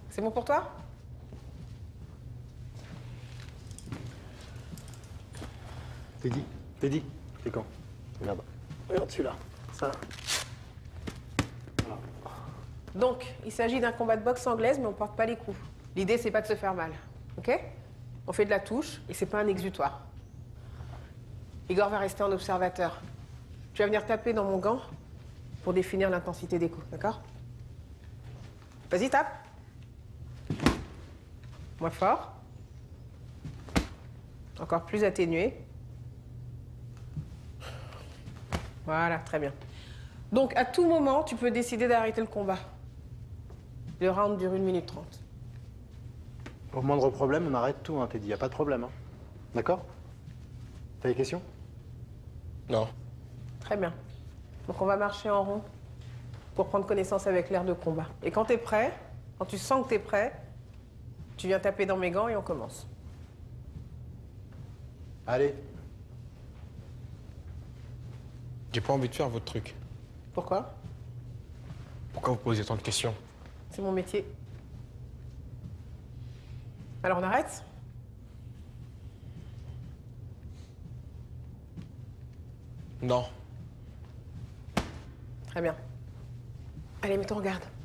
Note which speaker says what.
Speaker 1: C'est bon pour toi?
Speaker 2: Teddy, c'est quand? Regarde. Regarde celui-là. Ça. Voilà.
Speaker 1: Donc, il s'agit d'un combat de boxe anglaise, mais on porte pas les coups. L'idée, c'est pas de se faire mal, ok? On fait de la touche, et c'est pas un exutoire. Igor va rester en observateur. Tu vas venir taper dans mon gant pour définir l'intensité des coups, d'accord? Vas-y, tape. Moins fort. Encore plus atténué. Voilà, très bien. Donc, à tout moment, tu peux décider d'arrêter le combat. Le round dure 1 minute 30.
Speaker 2: Au moindre problème, on arrête tout, hein, Teddy. Y a pas de problème. Hein. D'accord? T'as des questions?
Speaker 3: Non.
Speaker 1: Très bien. Donc, on va marcher en rond pour prendre connaissance avec l'air de combat. Et quand t'es prêt, quand tu sens que t'es prêt, tu viens taper dans mes gants et on commence.
Speaker 2: Allez.
Speaker 3: J'ai pas envie de faire votre truc.
Speaker 1: Pourquoi?
Speaker 3: Pourquoi vous posez tant de questions?
Speaker 1: C'est mon métier. Alors, on arrête?
Speaker 3: Non.
Speaker 1: Très bien. Allez, mets-toi en garde.